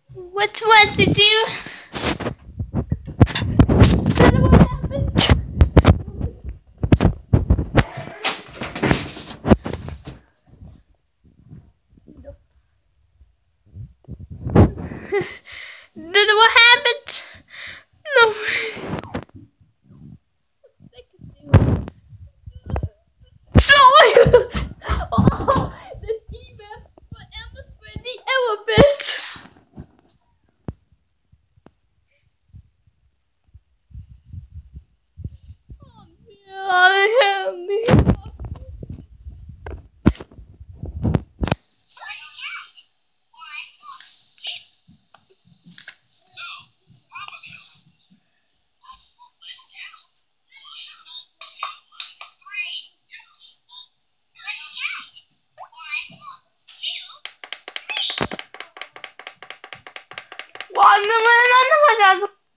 What to do? What happened? What happened? No. Sorry. Oh, the email for Emma spread the elephant. Oh, God, help me. One minute,